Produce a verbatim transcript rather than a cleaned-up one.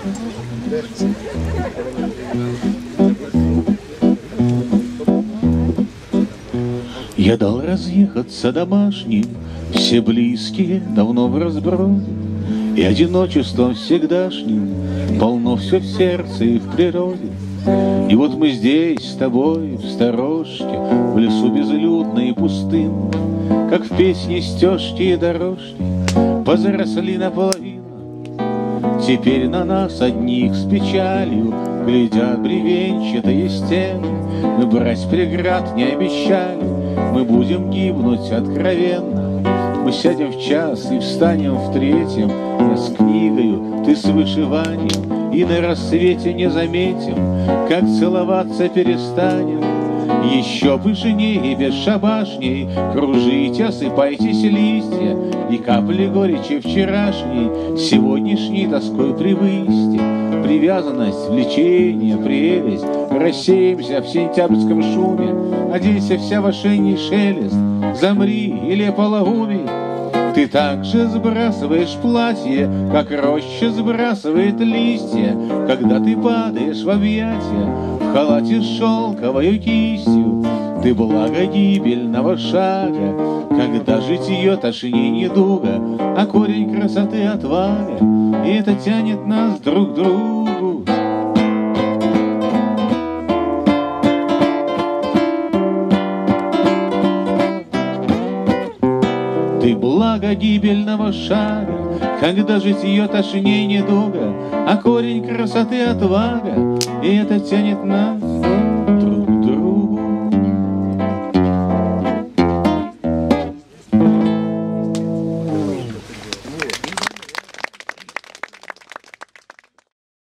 Я дал разъехаться домашним, все близкие давно в разброде, и одиночеством всегдашним полно все в сердце и в природе. И вот мы здесь с тобой в сторожке, в лесу безлюдно и пустым, как в песне стежки и дорожки позаросли наполовину. Теперь на нас одних с печалью глядят бревенчатые стены. Мы брать преград не обещали, мы будем гибнуть откровенно. Мы сядем в час и встанем в третьем, я с книгою, ты с вышиванием, и на рассвете не заметим, как целоваться перестанем. Еще пышнее и бесшабашней кружите, осыпайтесь листья, и капли горечи вчерашней сегодняшней тоской превысьте. Привязанность, влечение, прелесть, рассеемся в сентябрьском шуме, оденься вся в осенний шелест, замри или полоумей. Ты также сбрасываешь платье, как роща сбрасывает листья, когда ты падаешь в объятия в халате с шелковою кистью. Ты благо гибельного шага, когда житье тошни недуга, а корень красоты отвага, и это тянет нас друг к другу. Ты благо гибельного шага, когда житье тошней недуга, а корень красоты отвага, и это тянет нас